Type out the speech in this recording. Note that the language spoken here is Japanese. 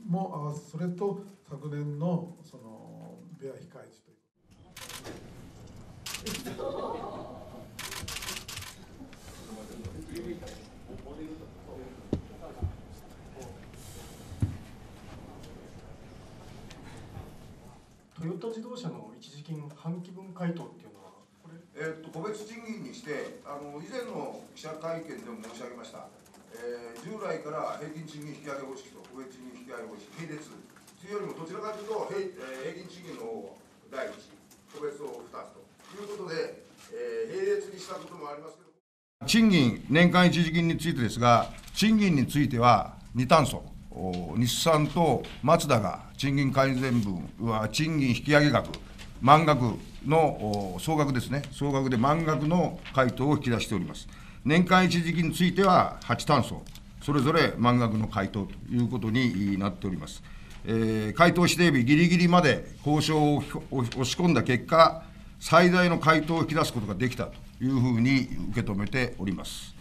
もそれと昨年のそのベア控え値という。 トヨタ自動車の一時金半期分回答っていうのはこれ、 個別賃金にして以前の記者会見でも申し上げました、従来から平均賃金引き上げ方式と個別賃金引き上げ方式並列というよりもどちらかというと平均賃金の方を第一、個別を2つということで、並列にしたこともありますけど、 賃金、年間一時金についてですが、賃金については2単素、日産とマツダが賃金改善分は賃金引き上げ額、満額の総額ですね、総額で満額の回答を引き出しております。年間一時金については8単素、それぞれ満額の回答ということになっております。回答指定日ぎりぎりまで交渉を押し込んだ結果、最大の回答を引き出すことができたというふうに受け止めております。